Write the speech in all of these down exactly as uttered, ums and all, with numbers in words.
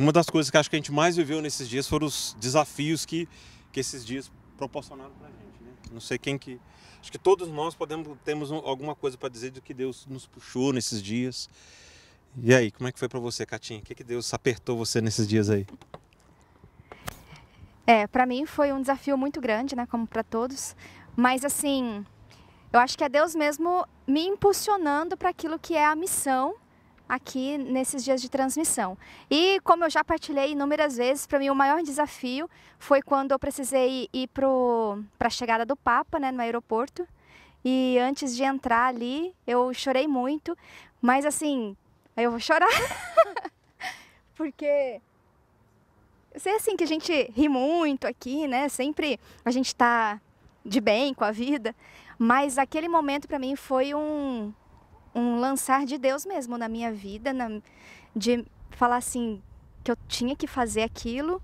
Uma das coisas que acho que a gente mais viveu nesses dias foram os desafios que, que esses dias proporcionaram pra gente, né? Não sei quem que... Acho que todos nós podemos, temos alguma coisa para dizer do que Deus nos puxou nesses dias. E aí, como é que foi para você, Catinha? O que, que Deus apertou você nesses dias aí? É, para mim foi um desafio muito grande, né, como para todos. Mas assim, eu acho que é Deus mesmo me impulsionando para aquilo que é a missão aqui nesses dias de transmissão. E como eu já partilhei inúmeras vezes, para mim o maior desafio foi quando eu precisei ir para a chegada do Papa, né, no aeroporto. E antes de entrar ali, eu chorei muito, mas assim, eu vou chorar, porque eu sei assim que a gente ri muito aqui, né, sempre a gente tá de bem com a vida, mas aquele momento para mim foi um, um lançar de Deus mesmo na minha vida, na, de falar assim, que eu tinha que fazer aquilo.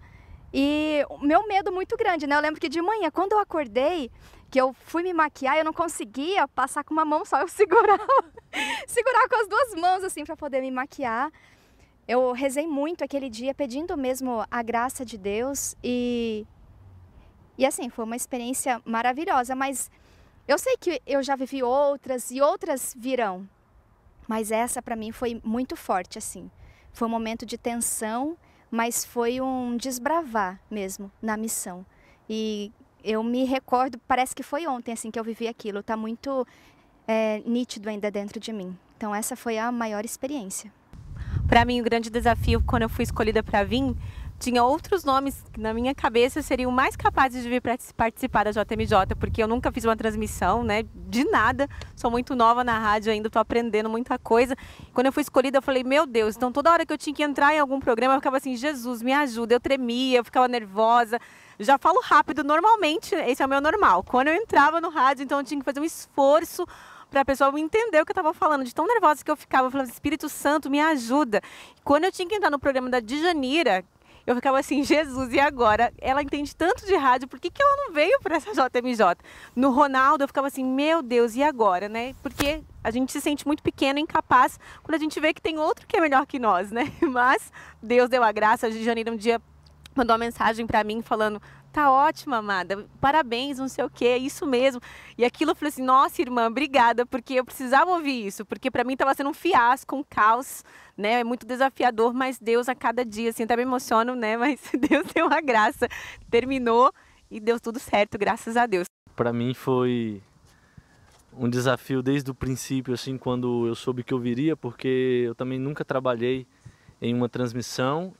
E o meu medo muito grande, né? Eu lembro que de manhã, quando eu acordei, que eu fui me maquiar, eu não conseguia passar com uma mão só, eu segurava, segurava com as duas mãos assim para poder me maquiar. Eu rezei muito aquele dia, pedindo mesmo a graça de Deus e e assim, foi uma experiência maravilhosa, mas eu sei que eu já vivi outras e outras virão. Mas essa para mim foi muito forte assim. Foi um momento de tensão, mas foi um desbravar mesmo na missão. E eu me recordo, parece que foi ontem assim que eu vivi aquilo, está muito é, nítido ainda dentro de mim. Então essa foi a maior experiência. Para mim o grande desafio quando eu fui escolhida para vir, tinha outros nomes que na minha cabeça seriam mais capazes de vir para participar da J M J, porque eu nunca fiz uma transmissão, né, de nada, sou muito nova na rádio ainda, estou aprendendo muita coisa. Quando eu fui escolhida eu falei, meu Deus, então toda hora que eu tinha que entrar em algum programa eu ficava assim, Jesus, me ajuda, eu tremia, eu ficava nervosa. Já falo rápido normalmente, esse é o meu normal. Quando eu entrava no rádio, então eu tinha que fazer um esforço para a pessoa entender o que eu estava falando, de tão nervosa que eu ficava. Eu falava, Espírito Santo, me ajuda. Quando eu tinha que entrar no programa da Djanira, eu ficava assim, Jesus, e agora? Ela entende tanto de rádio, por que, que ela não veio para essa J M J? No Ronaldo, eu ficava assim, meu Deus, e agora, né? Porque a gente se sente muito pequeno, incapaz, quando a gente vê que tem outro que é melhor que nós, né? Mas Deus deu a graça. A Djanira um dia mandou uma mensagem para mim falando, tá ótima, amada, parabéns, não sei o que, é isso mesmo. E aquilo eu falei assim, nossa, irmã, obrigada, porque eu precisava ouvir isso, porque para mim estava sendo um fiasco, um caos, né, é muito desafiador, mas Deus a cada dia, assim, até me emociono, né, mas Deus deu uma graça, terminou e deu tudo certo, graças a Deus. Para mim foi um desafio desde o princípio, assim, quando eu soube que eu viria, porque eu também nunca trabalhei em uma transmissão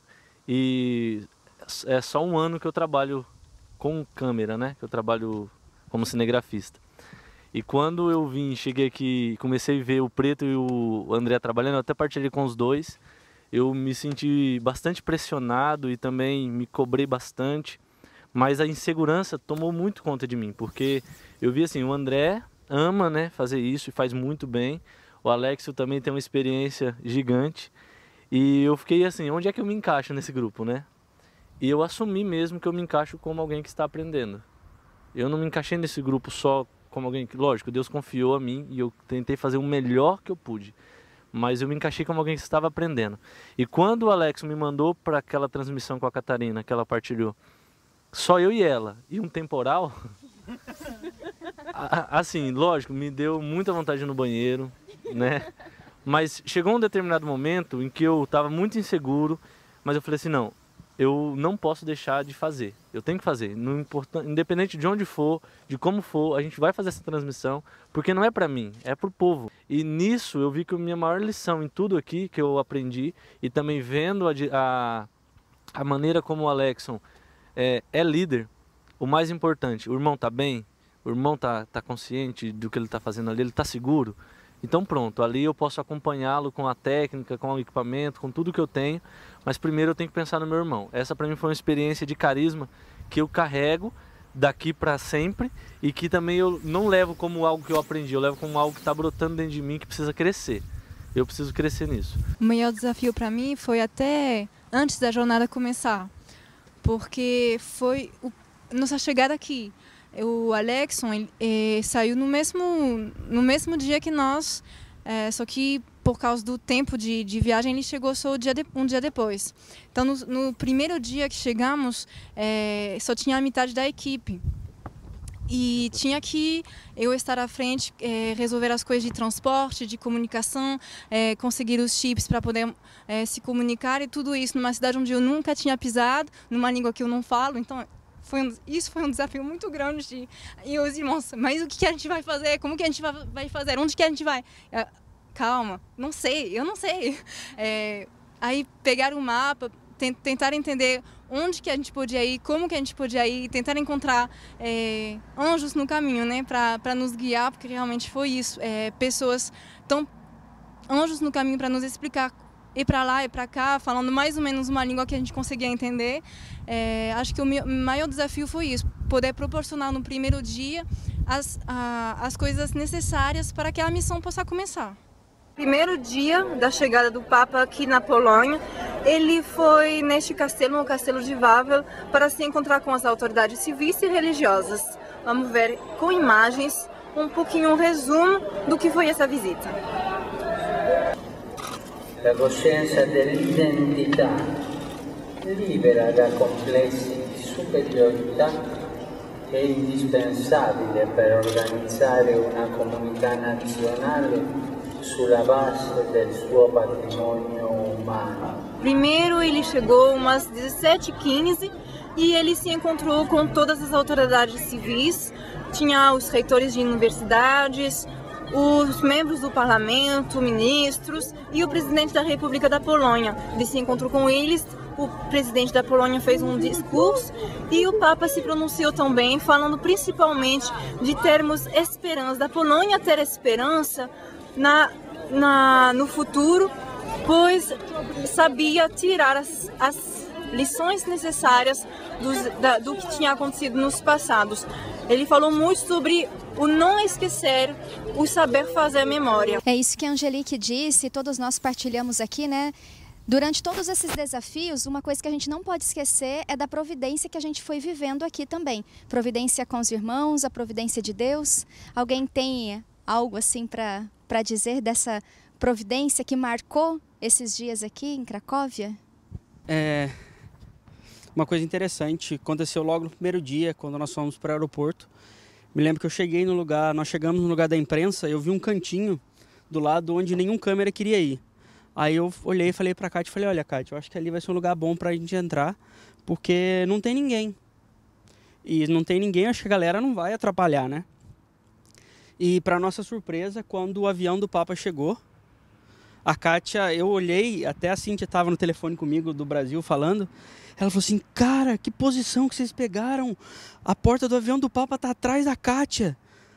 e é só um ano que eu trabalho com câmera, né? Que eu trabalho como cinegrafista. E quando eu vim, cheguei aqui, comecei a ver o Preto e o André trabalhando, eu até partilhei com os dois. Eu me senti bastante pressionado e também me cobrei bastante. Mas a insegurança tomou muito conta de mim, porque eu vi assim, o André ama, né, fazer isso e faz muito bem. O Alexio também tem uma experiência gigante. E eu fiquei assim, onde é que eu me encaixo nesse grupo, né? E eu assumi mesmo que eu me encaixo como alguém que está aprendendo. Eu não me encaixei nesse grupo só como alguém que, lógico, Deus confiou a mim e eu tentei fazer o melhor que eu pude. Mas eu me encaixei como alguém que estava aprendendo. E quando o Alex me mandou para aquela transmissão com a Catarina, que ela partilhou, só eu e ela, e um temporal, assim, lógico, me deu muita vontade no banheiro, né? Mas chegou um determinado momento em que eu estava muito inseguro, mas eu falei assim, não, eu não posso deixar de fazer, eu tenho que fazer, não importa, independente de onde for, de como for, a gente vai fazer essa transmissão, porque não é para mim, é para o povo. E nisso eu vi que a minha maior lição em tudo aqui que eu aprendi, e também vendo a, a, a maneira como o Alexson é, é líder, o mais importante, o irmão tá bem, o irmão tá, tá consciente do que ele tá fazendo ali, ele tá seguro. Então pronto, ali eu posso acompanhá-lo com a técnica, com o equipamento, com tudo que eu tenho, mas primeiro eu tenho que pensar no meu irmão. Essa para mim foi uma experiência de carisma que eu carrego daqui para sempre e que também eu não levo como algo que eu aprendi, eu levo como algo que está brotando dentro de mim que precisa crescer. Eu preciso crescer nisso. O maior desafio para mim foi até antes da jornada começar, porque foi o, nossa chegada aqui. O Alexson ele, eh, saiu no mesmo, no mesmo dia que nós, eh, só que por causa do tempo de, de viagem, ele chegou só dia de, um dia depois. Então, no, no primeiro dia que chegamos, é, só tinha a metade da equipe. E tinha que eu estar à frente, é, resolver as coisas de transporte, de comunicação, é, conseguir os chips para poder é, se comunicar e tudo isso numa cidade onde eu nunca tinha pisado, numa língua que eu não falo. Então, foi um, isso foi um desafio muito grande. De, e os irmãos, mas o que a gente vai fazer? Como que a gente vai, vai fazer? Onde que a gente vai? É, calma, não sei, eu não sei. É, aí pegaram o mapa, tentar entender onde que a gente podia ir, como que a gente podia ir, tentar encontrar é, anjos no caminho, né, para nos guiar, porque realmente foi isso, é, pessoas tão anjos no caminho para nos explicar, ir para lá e para cá, falando mais ou menos uma língua que a gente conseguia entender. É, acho que o meu maior desafio foi isso, poder proporcionar no primeiro dia as, a, as coisas necessárias para que a missão possa começar. Primeiro dia da chegada do Papa aqui na Polônia, ele foi neste castelo, no castelo de Wawel, para se encontrar com as autoridades civis e religiosas. Vamos ver com imagens um pouquinho um resumo do que foi essa visita. La coscienza dell'identità, libera da complessi di superiorità, è indispensabile per organizzare una comunità nazionale sulla base del suo patrimonio umano. Primeiro ele chegou umas dezessete e quinze e ele se encontrou com todas as autoridades civis, tinha os reitores de universidades, os membros do parlamento, ministros e o presidente da República da Polônia. Ele se encontrou com eles, o presidente da Polônia fez um discurso e o Papa se pronunciou também, falando principalmente de termos esperança, da Polônia ter esperança Na, na, no futuro, pois sabia tirar as, as lições necessárias dos, da, do que tinha acontecido nos passados. Ele falou muito sobre o não esquecer, o saber fazer memória. É isso que a Angelique disse, todos nós partilhamos aqui, né? Durante todos esses desafios, uma coisa que a gente não pode esquecer é da providência que a gente foi vivendo aqui também. Providência com os irmãos, a providência de Deus. Alguém tem algo assim para para dizer dessa providência que marcou esses dias aqui em Cracóvia? É uma coisa interessante, aconteceu logo no primeiro dia, quando nós fomos para o aeroporto. Me lembro que eu cheguei no lugar, nós chegamos no lugar da imprensa, eu vi um cantinho do lado onde nenhum câmera queria ir. Aí eu olhei e falei para a Kátia, falei, olha Kátia, eu acho que ali vai ser um lugar bom para a gente entrar, porque não tem ninguém. E não tem ninguém, acho que a galera não vai atrapalhar, né? E, para nossa surpresa, quando o avião do Papa chegou, a Kátia, eu olhei, até a Cíntia estava no telefone comigo do Brasil falando, ela falou assim, cara, que posição que vocês pegaram, a porta do avião do Papa está atrás da Kátia.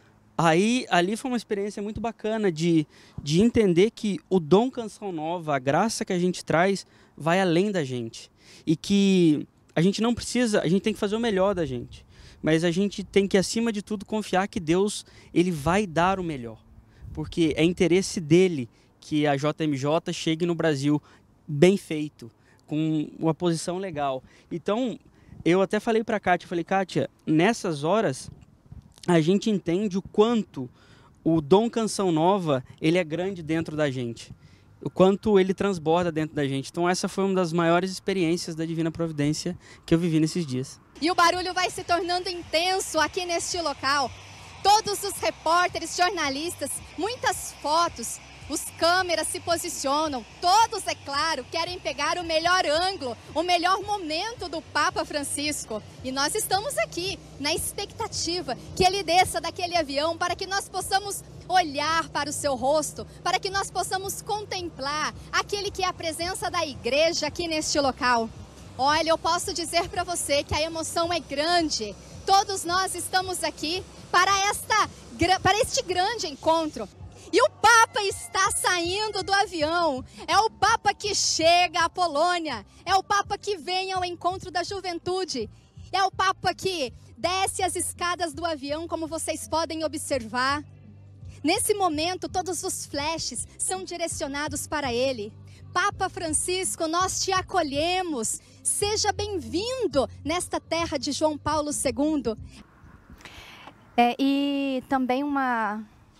Aí, ali foi uma experiência muito bacana de, de entender que o dom Canção Nova, a graça que a gente traz, vai além da gente. E que a gente não precisa, a gente tem que fazer o melhor da gente. Mas a gente tem que, acima de tudo, confiar que Deus ele vai dar o melhor. Porque é interesse dele que a J M J chegue no Brasil bem feito, com uma posição legal. Então, eu até falei para a Kátia, falei, Kátia, nessas horas, a gente entende o quanto o dom Canção Nova ele é grande dentro da gente. O quanto ele transborda dentro da gente. Então, essa foi uma das maiores experiências da Divina Providência que eu vivi nesses dias. E o barulho vai se tornando intenso aqui neste local. Todos os repórteres, jornalistas, muitas fotos, os câmeras se posicionam. Todos, é claro, querem pegar o melhor ângulo, o melhor momento do Papa Francisco. E nós estamos aqui na expectativa que ele desça daquele avião para que nós possamos olhar para o seu rosto, para que nós possamos contemplar aquele que é a presença da igreja aqui neste local. Olha, eu posso dizer para você que a emoção é grande. Todos nós estamos aqui para, esta, para este grande encontro. E o Papa está saindo do avião. É o Papa que chega à Polônia. É o Papa que vem ao encontro da juventude. É o Papa que desce as escadas do avião, como vocês podem observar. Nesse momento, todos os flashes são direcionados para ele. Papa Francisco, nós te acolhemos. Seja bem-vindo nesta terra de João Paulo segundo. É, e também uma,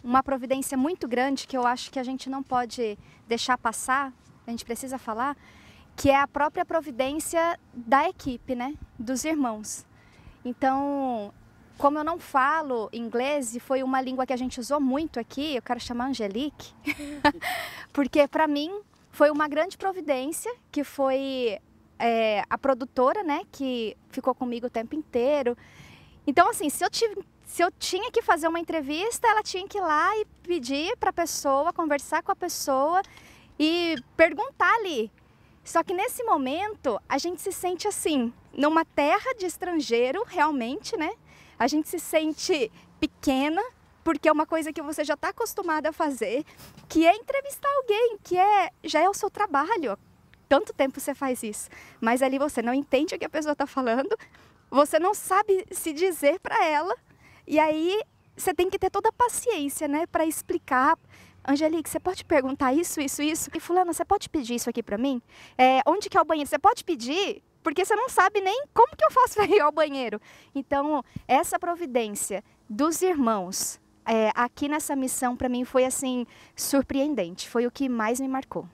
uma providência muito grande que eu acho que a gente não pode deixar passar, a gente precisa falar, que é a própria providência da equipe, né? Dos irmãos. Então, como eu não falo inglês, e foi uma língua que a gente usou muito aqui, eu quero chamar Angelique, porque para mim foi uma grande providência, que foi é, a produtora, né, que ficou comigo o tempo inteiro. Então, assim, se eu, tive, se eu tinha que fazer uma entrevista, ela tinha que ir lá e pedir para a pessoa, conversar com a pessoa e perguntar ali. Só que nesse momento, a gente se sente assim, numa terra de estrangeiro, realmente, né? A gente se sente pequena, porque é uma coisa que você já está acostumada a fazer, que é entrevistar alguém, que é, já é o seu trabalho. Tanto tempo você faz isso, mas ali você não entende o que a pessoa está falando, você não sabe se dizer para ela, e aí você tem que ter toda a paciência, né, para explicar. Angelique, você pode perguntar isso, isso, isso? E fulana, você pode pedir isso aqui para mim? É, onde que é o banheiro? Você pode pedir? Porque você não sabe nem como que eu faço para ir ao banheiro. Então, essa providência dos irmãos é, aqui nessa missão, para mim, foi assim, surpreendente. Foi o que mais me marcou.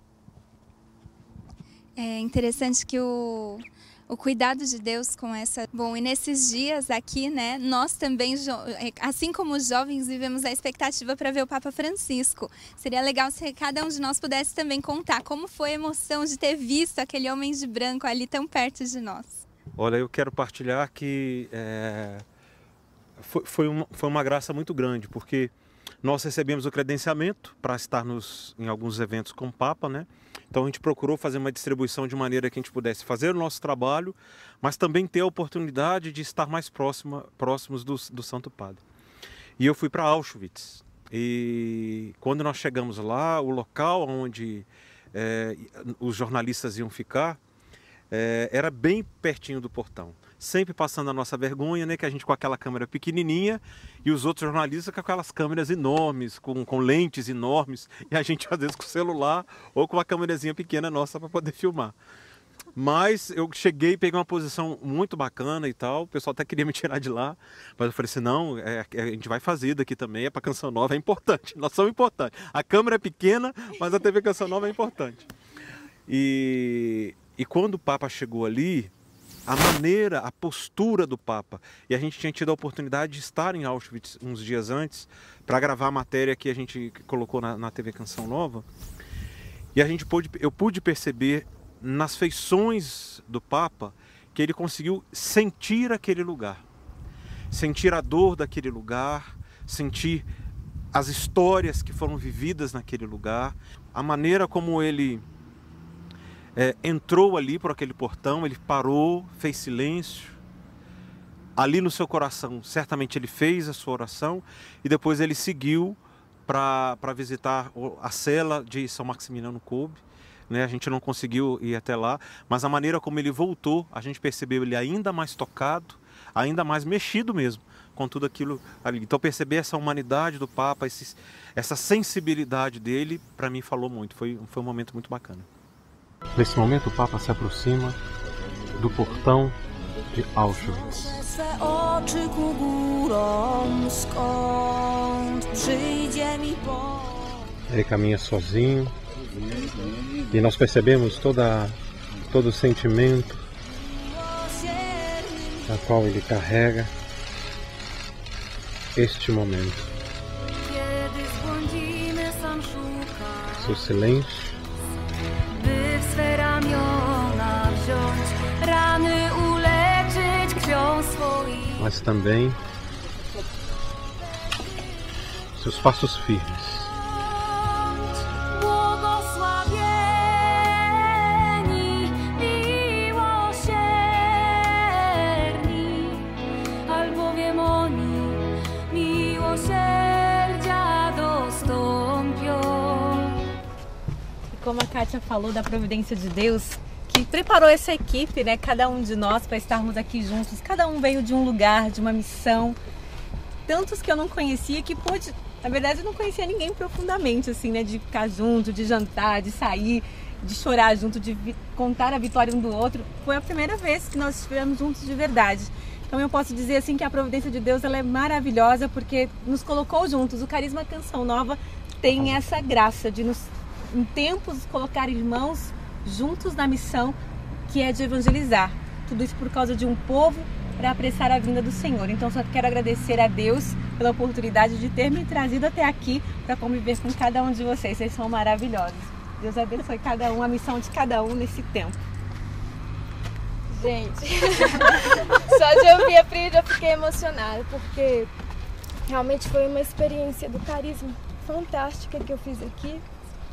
É interessante que o... O cuidado de Deus com essa... Bom, e nesses dias aqui, né, nós também, assim como os jovens, vivemos a expectativa para ver o Papa Francisco. Seria legal se cada um de nós pudesse também contar como foi a emoção de ter visto aquele homem de branco ali tão perto de nós. Olha, eu quero partilhar que é, foi, foi, uma, foi uma graça muito grande, porque nós recebemos o credenciamento para estarmos em alguns eventos com o Papa, né? Então a gente procurou fazer uma distribuição de maneira que a gente pudesse fazer o nosso trabalho, mas também ter a oportunidade de estar mais próxima, próximos do, do Santo Padre. E eu fui para Auschwitz. E quando nós chegamos lá, o local onde é, os jornalistas iam ficar é, era bem pertinho do portão. Sempre passando a nossa vergonha, né, que a gente com aquela câmera pequenininha e os outros jornalistas com aquelas câmeras enormes, com, com lentes enormes, e a gente às vezes com o celular ou com uma câmerazinha pequena nossa para poder filmar. Mas eu cheguei, peguei uma posição muito bacana e tal, o pessoal até queria me tirar de lá, mas eu falei assim, não, é, a gente vai fazer daqui também, é para Canção Nova, é importante, nós somos importantes. A câmera é pequena, mas a T V Canção Nova é importante. E, e quando o Papa chegou ali, a maneira, a postura do Papa, e a gente tinha tido a oportunidade de estar em Auschwitz uns dias antes para gravar a matéria que a gente colocou na, na T V Canção Nova, e a gente pôde, eu pude perceber nas feições do Papa que ele conseguiu sentir aquele lugar, sentir a dor daquele lugar, sentir as histórias que foram vividas naquele lugar, a maneira como ele É, entrou ali por aquele portão, ele parou, fez silêncio. Ali no seu coração, certamente ele fez a sua oração e depois ele seguiu para visitar a cela de São Maximiliano Kolbe. Né? A gente não conseguiu ir até lá, mas a maneira como ele voltou, a gente percebeu ele ainda mais tocado, ainda mais mexido mesmo com tudo aquilo ali. Então perceber essa humanidade do Papa, esse, essa sensibilidade dele, para mim falou muito, foi, foi um momento muito bacana. Nesse momento o Papa se aproxima do portão de Auschwitz. Ele caminha sozinho e nós percebemos toda, todo o sentimento a qual ele carrega este momento. Seu silêncio, mas também seus passos firmes. Como a Kátia falou da providência de Deus, que preparou essa equipe, né, cada um de nós para estarmos aqui juntos. Cada um veio de um lugar, de uma missão. Tantos que eu não conhecia, que pôde, na verdade eu não conhecia ninguém profundamente, assim, né, de ficar junto, de jantar, de sair, de chorar junto, de contar a vitória um do outro. Foi a primeira vez que nós estivemos juntos de verdade. Então eu posso dizer assim que a providência de Deus ela é maravilhosa porque nos colocou juntos. O Carisma Canção Nova tem essa graça de nos, em tempos, colocar irmãos juntos na missão que é de evangelizar. Tudo isso por causa de um povo para apressar a vinda do Senhor. Então só quero agradecer a Deus pela oportunidade de ter me trazido até aqui para conviver com cada um de vocês. Vocês são maravilhosos. Deus abençoe cada um, a missão de cada um nesse tempo. Gente, só de ouvir a Pri eu fiquei emocionada, porque realmente foi uma experiência do carisma fantástica que eu fiz aqui.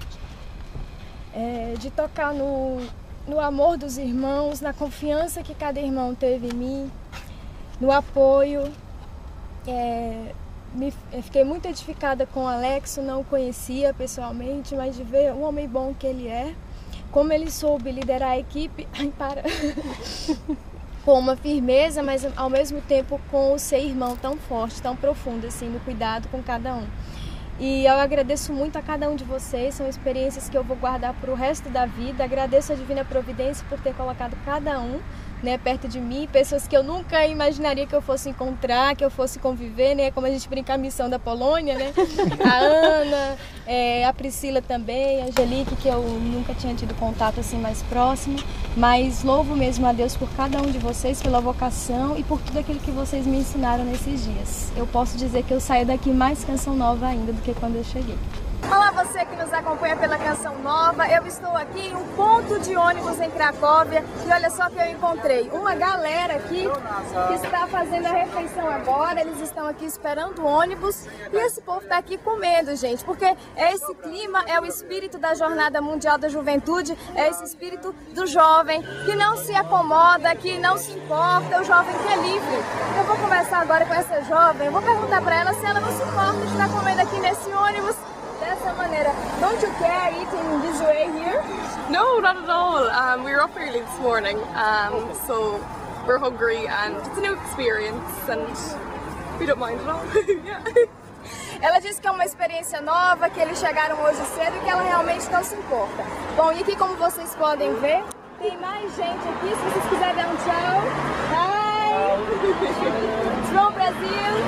É, de tocar no, no amor dos irmãos, na confiança que cada irmão teve em mim, no apoio. É, me, eu fiquei muito edificada com o Alexo, não o conhecia pessoalmente, mas de ver o homem bom que ele é. Como ele soube liderar a equipe, ai, para, com uma firmeza, mas ao mesmo tempo com o ser irmão tão forte, tão profundo, assim, no cuidado com cada um. E eu agradeço muito a cada um de vocês, são experiências que eu vou guardar para o resto da vida. Agradeço a Divina Providência por ter colocado cada um, né, perto de mim, pessoas que eu nunca imaginaria que eu fosse encontrar, que eu fosse conviver, né, como a gente brinca a missão da Polônia, né, a Ana, é, a Priscila também, a Angelique, que eu nunca tinha tido contato assim mais próximo, mas louvo mesmo a Deus por cada um de vocês, pela vocação e por tudo aquilo que vocês me ensinaram nesses dias. Eu posso dizer que eu saio daqui mais canção nova ainda do que quando eu cheguei. Olá você que nos acompanha pela Canção Nova, eu estou aqui em um ponto de ônibus em Cracóvia e olha só que eu encontrei uma galera aqui que está fazendo a refeição agora, eles estão aqui esperando o ônibus e esse povo está aqui comendo, gente, porque esse clima é o espírito da Jornada Mundial da Juventude, é esse espírito do jovem que não se acomoda, que não se importa, o jovem que é livre. Eu vou conversar agora com essa jovem, eu vou perguntar para ela se ela não se importa de estar comendo aqui nesse ônibus dessa maneira. Don't you care eating this way here? No, not at all. Um, we were up early this morning, um, so we're hungry and it's a new experience and we don't mind at all. Yeah. Ela disse que é uma experiência nova, que eles chegaram hoje cedo e que ela realmente não se importa. Bom, e aqui como vocês podem ver, tem mais gente aqui, se vocês quiserem dar um tchau. Hi! From Brasil!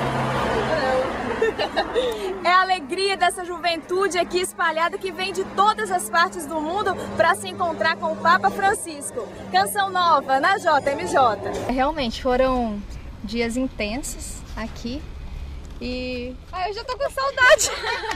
É a alegria dessa juventude aqui espalhada que vem de todas as partes do mundo para se encontrar com o Papa Francisco. Canção Nova na J M J. Realmente foram dias intensos aqui e... Ai, eu já tô com saudade.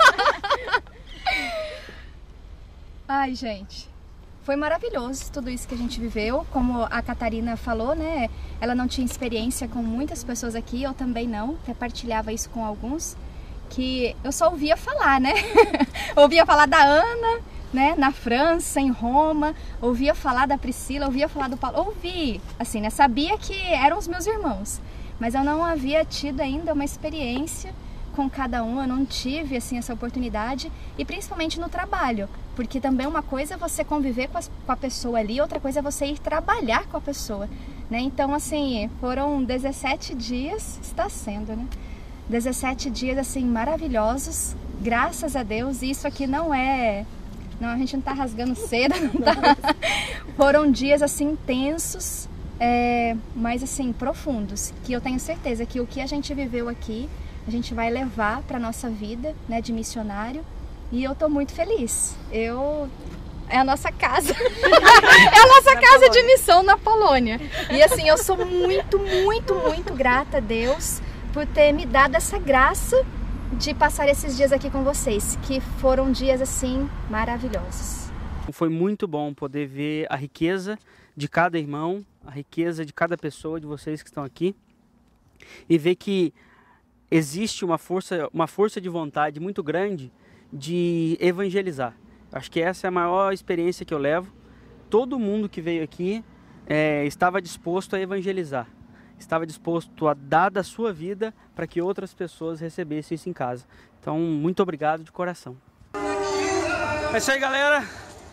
Ai, gente, foi maravilhoso tudo isso que a gente viveu. Como a Catarina falou, né? Ela não tinha experiência com muitas pessoas aqui, eu também não. Até partilhava isso com alguns, que eu só ouvia falar, né? Ouvia falar da Ana, né? Na França, em Roma. Ouvia falar da Priscila, ouvia falar do Paulo. Ouvi, assim, né? Sabia que eram os meus irmãos, mas eu não havia tido ainda uma experiência com cada um, eu não tive assim essa oportunidade, e principalmente no trabalho, porque também uma coisa é você conviver com, as, com a pessoa ali, outra coisa é você ir trabalhar com a pessoa, né? Então assim, foram dezessete dias, está sendo, né? dezessete dias assim maravilhosos, graças a Deus. E isso aqui não é, não, a gente não tá rasgando seda, não tá? Foram dias assim intensos, é, mas assim profundos, que eu tenho certeza que o que a gente viveu aqui a gente vai levar para nossa vida, né, de missionário, e eu tô muito feliz. Eu é a nossa casa, é a nossa casa de missão na Polônia. E assim, eu sou muito, muito, muito grata a Deus por ter me dado essa graça de passar esses dias aqui com vocês, que foram dias assim maravilhosos. Foi muito bom poder ver a riqueza de cada irmão, a riqueza de cada pessoa de vocês que estão aqui, e ver que existe uma força, uma força de vontade muito grande de evangelizar. Acho que essa é a maior experiência que eu levo. Todo mundo que veio aqui é, estava disposto a evangelizar, estava disposto a dar da sua vida para que outras pessoas recebessem isso em casa. Então, muito obrigado de coração. É isso aí, galera.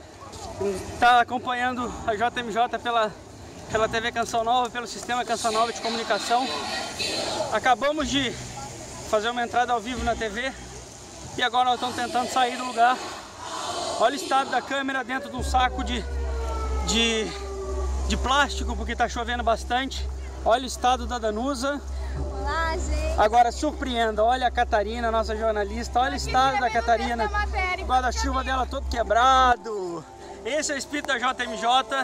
Está acompanhando a J M J pela, pela T V Canção Nova, pelo Sistema Canção Nova de Comunicação. Acabamos de fazer uma entrada ao vivo na T V e agora nós estamos tentando sair do lugar. Olha o estado da câmera dentro de um saco de, de, de plástico, porque está chovendo bastante. Olha o estado da Danusa. Olá, gente. Agora surpreenda, olha a Catarina, nossa jornalista, olha o estado da Catarina. O guarda-chuva dela todo quebrado. Esse é o espírito da J M J,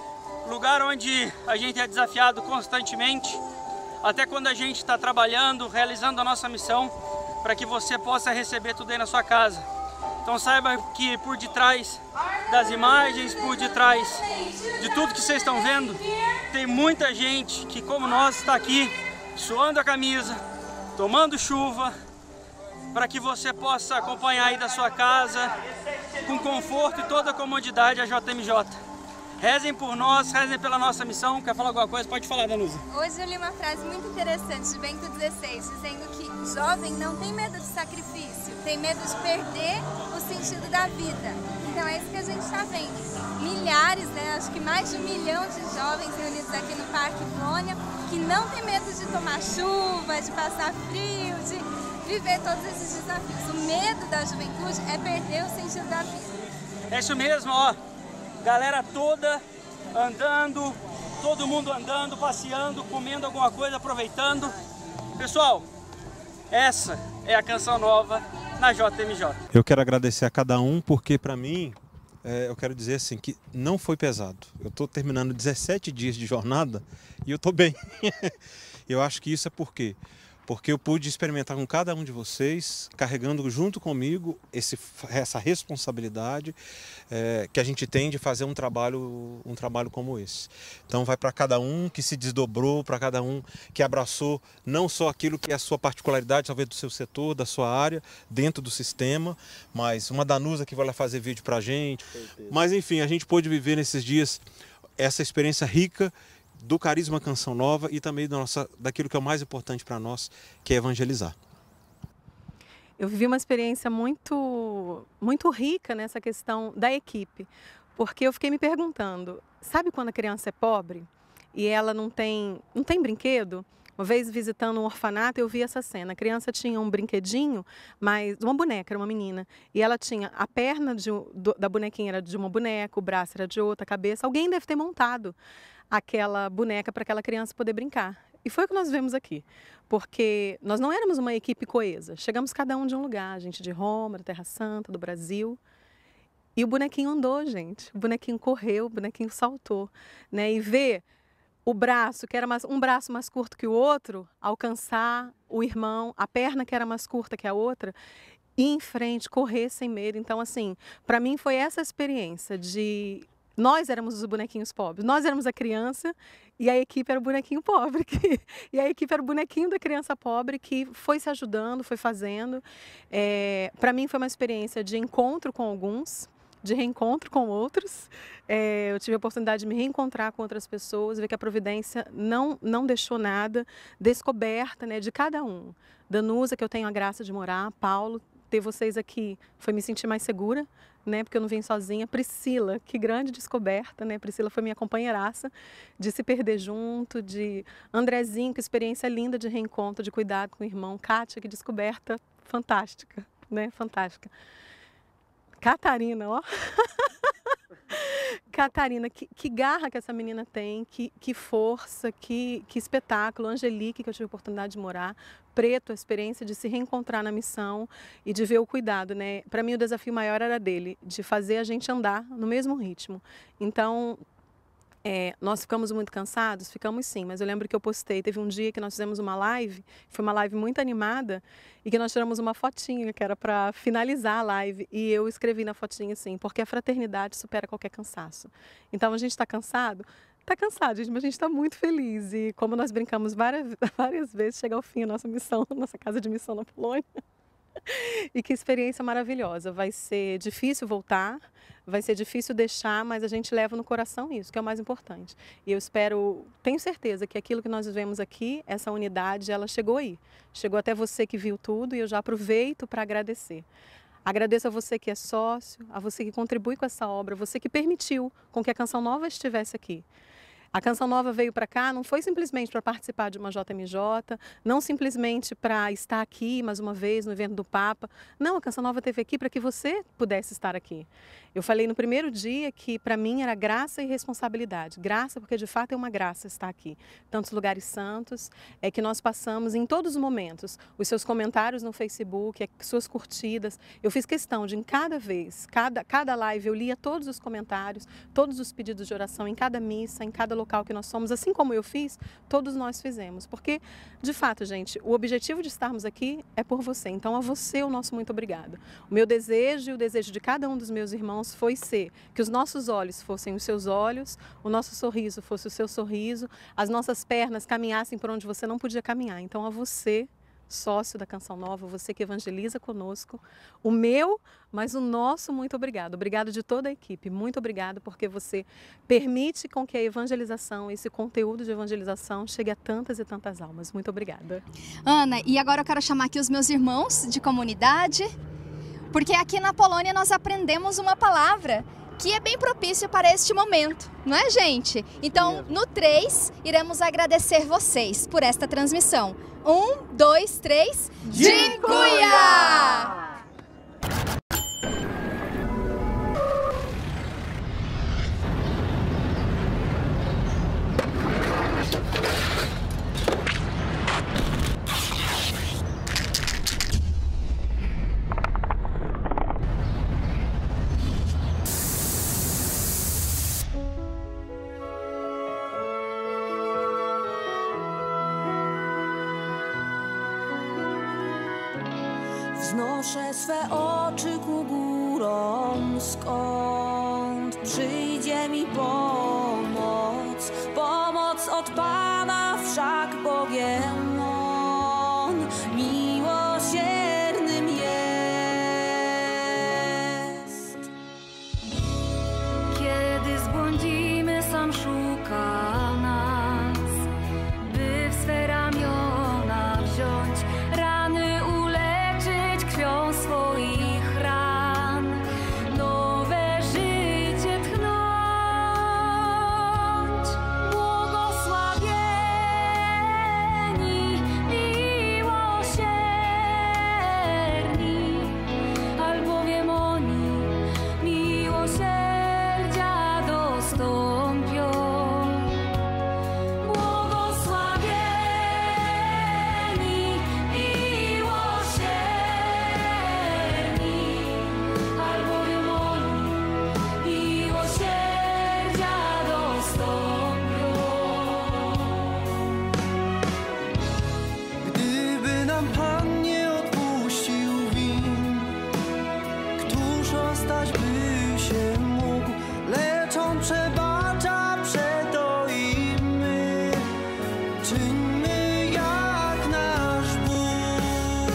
lugar onde a gente é desafiado constantemente, até quando a gente está trabalhando, realizando a nossa missão, para que você possa receber tudo aí na sua casa. Então saiba que por detrás das imagens, por detrás de tudo que vocês estão vendo, tem muita gente que, como nós, está aqui suando a camisa, tomando chuva, para que você possa acompanhar aí da sua casa, com conforto e toda a comodidade, a J M J. Rezem por nós, rezem pela nossa missão. Quer falar alguma coisa? Pode falar, Danusa. Hoje eu li uma frase muito interessante de Bento dezesseis, dizendo que jovem não tem medo de sacrifício, tem medo de perder o sentido da vida. Então é isso que a gente está vendo. Milhares, né, acho que mais de um milhão de jovens reunidos aqui no Parque Vônia, que não tem medo de tomar chuva, de passar frio, de viver todos esses desafios. O medo da juventude é perder o sentido da vida. É isso mesmo, ó. Galera toda andando, todo mundo andando, passeando, comendo alguma coisa, aproveitando. Pessoal, essa é a canção nova na J M J. Eu quero agradecer a cada um, porque para mim, é, eu quero dizer assim, que não foi pesado. Eu estou terminando dezessete dias de jornada e eu estou bem. Eu acho que isso é por quê? Porque eu pude experimentar com cada um de vocês, carregando junto comigo esse, essa responsabilidade é, que a gente tem de fazer um trabalho, um trabalho como esse. Então vai para cada um que se desdobrou, para cada um que abraçou não só aquilo que é a sua particularidade, talvez do seu setor, da sua área, dentro do sistema, mas uma Danusa que vai lá fazer vídeo para a gente. Mas enfim, a gente pôde viver nesses dias essa experiência rica do Carisma Canção Nova e também da nossa, daquilo que é o mais importante para nós, que é evangelizar. Eu vivi uma experiência muito, muito rica nessa questão da equipe, porque eu fiquei me perguntando, sabe quando a criança é pobre e ela não tem, não tem brinquedo? Uma vez visitando um orfanato, eu vi essa cena. A criança tinha um brinquedinho, mas uma boneca, era uma menina. E ela tinha a perna de, do, da bonequinha era de uma boneca, o braço era de outra, a cabeça. Alguém deve ter montado aquela boneca para aquela criança poder brincar. E foi o que nós vemos aqui, porque nós não éramos uma equipe coesa. Chegamos cada um de um lugar, gente de Roma, da Terra Santa, do Brasil. E o bonequinho andou, gente. O bonequinho correu, o bonequinho saltou, né? E ver o braço, que era mais, um braço mais curto que o outro, alcançar o irmão, a perna que era mais curta que a outra, ir em frente, correr sem medo. Então, assim, para mim foi essa experiência de... Nós éramos os bonequinhos pobres, nós éramos a criança e a equipe era o bonequinho pobre. Que, e a equipe era o bonequinho da criança pobre que foi se ajudando, foi fazendo. É, para mim foi uma experiência de encontro com alguns, de reencontro com outros. É, eu tive a oportunidade de me reencontrar com outras pessoas, ver que a providência não, não deixou nada, descoberta, né, de cada um. Danusa, que eu tenho a graça de morar, Paulo, ter vocês aqui foi me sentir mais segura, né, porque eu não vim sozinha. Priscila, que grande descoberta, né? Priscila foi minha companheiraça de se perder junto, de Andrezinho, que experiência linda de reencontro, de cuidado com o irmão. Kátia, que descoberta fantástica, né? Fantástica. Catarina, ó. Catarina, que, que garra que essa menina tem, que, que força, que, que espetáculo. Angelique, que eu tive a oportunidade de morar. Preto, a experiência de se reencontrar na missão e de ver o cuidado, né? Para mim o desafio maior era dele, de fazer a gente andar no mesmo ritmo. Então, é, nós ficamos muito cansados? Ficamos sim, mas eu lembro que eu postei, teve um dia que nós fizemos uma live, foi uma live muito animada, e que nós tiramos uma fotinha, que era para finalizar a live, e eu escrevi na fotinha assim, porque a fraternidade supera qualquer cansaço. Então a gente está cansado? Está cansado, gente, mas a gente está muito feliz, e como nós brincamos várias, várias vezes, chega ao fim a nossa missão, a nossa casa de missão na Polônia. E que experiência maravilhosa. Vai ser difícil voltar, vai ser difícil deixar, mas a gente leva no coração isso, que é o mais importante. E eu espero, tenho certeza que aquilo que nós vivemos aqui, essa unidade, ela chegou aí. Chegou até você que viu tudo, e eu já aproveito para agradecer. Agradeço a você que é sócio, a você que contribui com essa obra, você que permitiu com que a Canção Nova estivesse aqui. A Canção Nova veio para cá não foi simplesmente para participar de uma J M J, não simplesmente para estar aqui mais uma vez no evento do Papa. Não, a Canção Nova esteve aqui para que você pudesse estar aqui. Eu falei no primeiro dia que para mim era graça e responsabilidade. Graça porque de fato é uma graça estar aqui. Tantos lugares santos, é que nós passamos em todos os momentos. Os seus comentários no Facebook, as suas curtidas. Eu fiz questão de em cada vez, cada, cada live eu lia todos os comentários, todos os pedidos de oração em cada missa, em cada local que nós somos, assim como eu fiz, todos nós fizemos. Porque, de fato, gente, o objetivo de estarmos aqui é por você. Então, a você o nosso muito obrigado. O meu desejo e o desejo de cada um dos meus irmãos foi ser que os nossos olhos fossem os seus olhos, o nosso sorriso fosse o seu sorriso, as nossas pernas caminhassem por onde você não podia caminhar. Então, a você, sócio da Canção Nova, você que evangeliza conosco, o meu, mas o nosso muito obrigado. Obrigado de toda a equipe, muito obrigado porque você permite com que a evangelização, esse conteúdo de evangelização chegue a tantas e tantas almas. Muito obrigada. Ana, e agora eu quero chamar aqui os meus irmãos de comunidade, porque aqui na Polônia nós aprendemos uma palavra que é bem propício para este momento, não é, gente? Então, no três, iremos agradecer vocês por esta transmissão. Um, dois, três... Dziękuję! Wznoszę swe oczy ku górom, skąd przyjdzie mi pomoc. Pomoc od Pana, wszak Bogiem On miłosiernym jest. Kiedy zbłądzimy, sam szuka nas, by w swe ramiona wziąć rany krwią swoich ran, nowe życie tchnąć. Błogosławieni, miłosierni, albowiem oni miłosierdzia dostąpią. Błogosławieni, przebacza, przeto i my czyńmy jak nasz Bóg.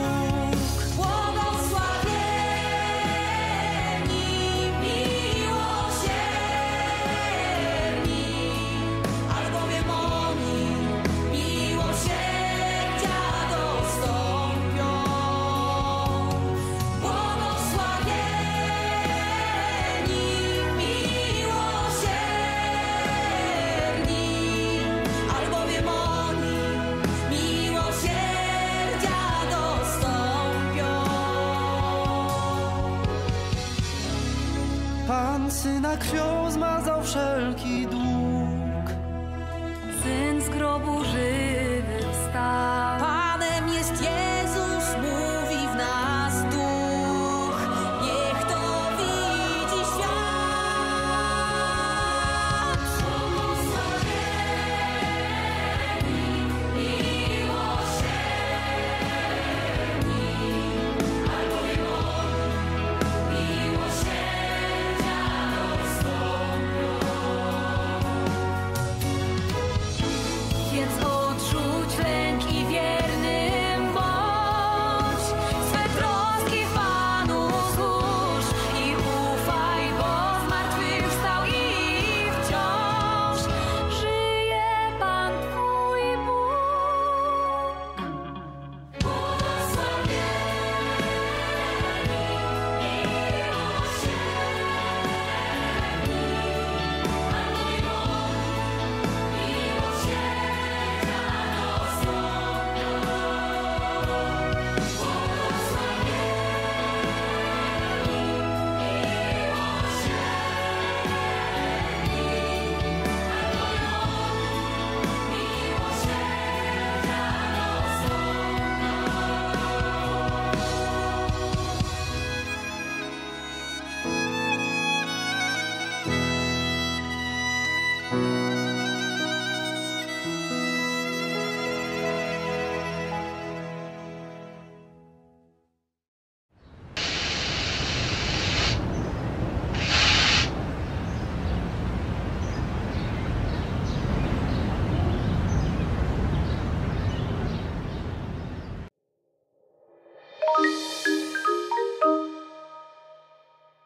Błogosławieni, miłosierni, albowiem oni miłosierdzia dostąpią. Błogosławieni, albowiem oni miłosierdzia dostąpią. Pan Syna krwią zmazał wszelki dług. Syn z grobu żywy wstał.